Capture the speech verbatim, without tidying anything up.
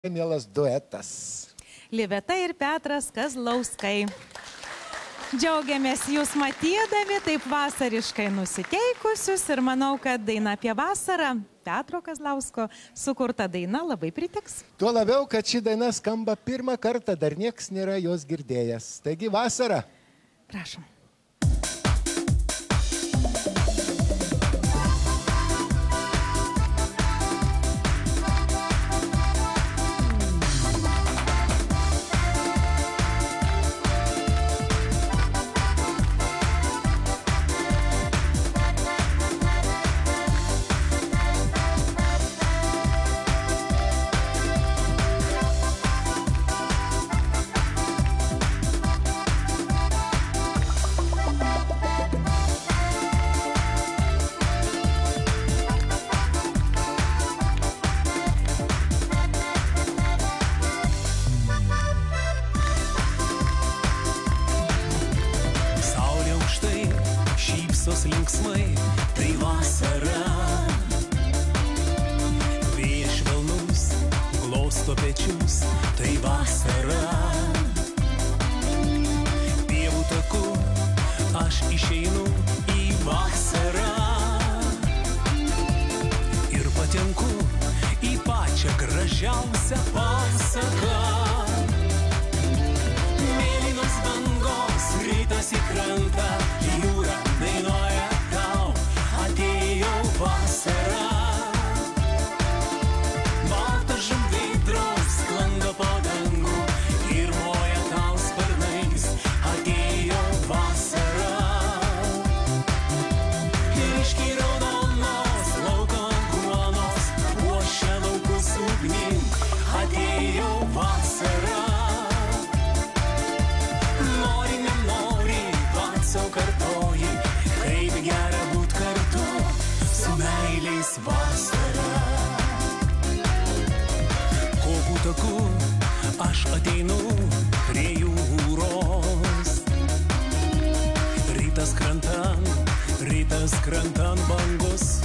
Mielas duetas. Liveta ir Petras Kazlauskai. Džiaugiamės jūs matydami taip vasariškai nusiteikusius ir manau, kad daina apie vasarą, Petro Kazlausko sukurta daina, labai pritiks. Tuo labiau, kad ši daina skamba pirmą kartą, dar nieks nėra jos girdėjęs. Taigi vasara. Prašom. Linksmai, tai vasara. Vėjas švelnus, glosto pečius, tai vasara. Pievų taku aš išeinu į vasarą ir patenku į pačią gražiausią pasaką. Mėlynos bangos, rytas į krantą, jūra dainuoja tau, atėjo vasara. Baltas žuvėdros sklando po dangų ir moja tau sparnais, atėjo vasara. Ryškiai raudonos lauko aguonos puošia laukus ugnim, atėjo vasara. Nori, nenori, pats sau kartoji, kaip gera būt kartu su meilės vasara. Kopų taku aš ateinu prie jūros. Rytas krantan, rytas krantan bangos